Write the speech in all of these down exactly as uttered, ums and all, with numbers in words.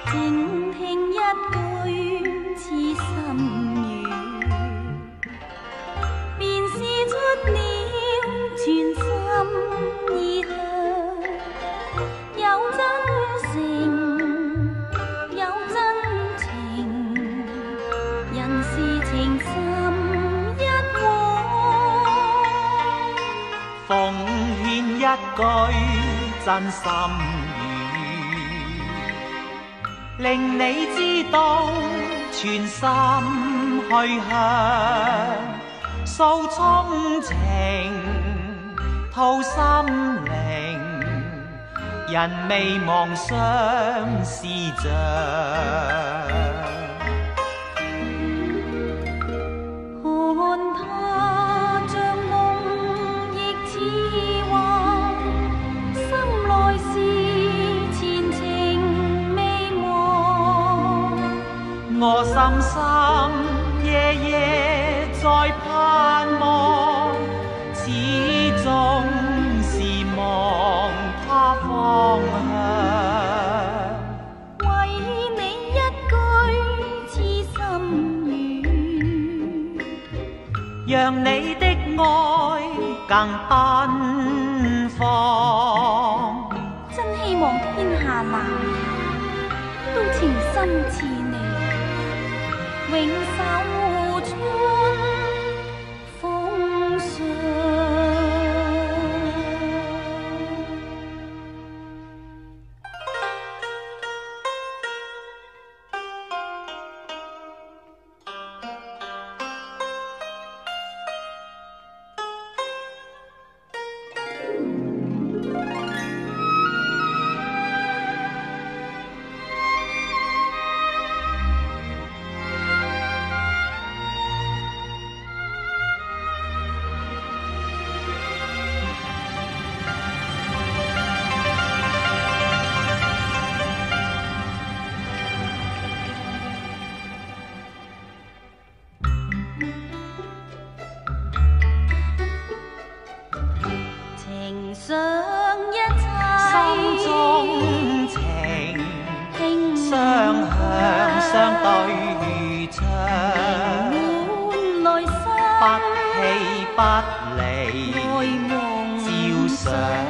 靜聽一句似心語，便是出了全心意向。有真誠，有真情，人是情深一往。 奉獻一句真心語，令你知道全心去向，訴衷情，吐心靈，人未忘相思像。 看他像夢亦似幻，心內是前程未忘。 我深深夜夜在盼望，始終是望他方向。 為你一句似心語， 讓你的愛更奔放。 真希望天下男兒都情深似你，永守春風上。情想一切， 心中情，雙向相對唱， 滿內心， 不棄不離， 愛夢照想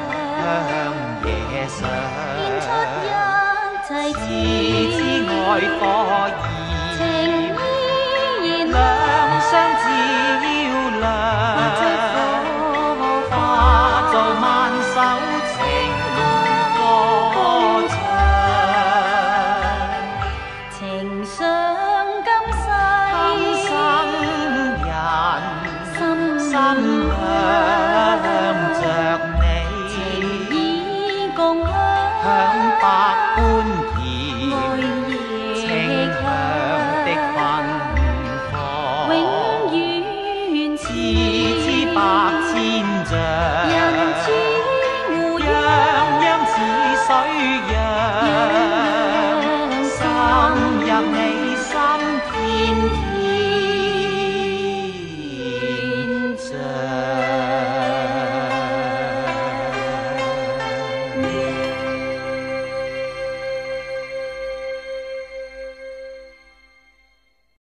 夜想， 獻出一切自知愛火情焰， 依然兩相照亮。手情歌唱， 情想今世， 今生人心心向着你， 情意共享， 享百般甜， 愛亦清香的芬芳， 永遠似知百千丈。水漾，滲入你心田。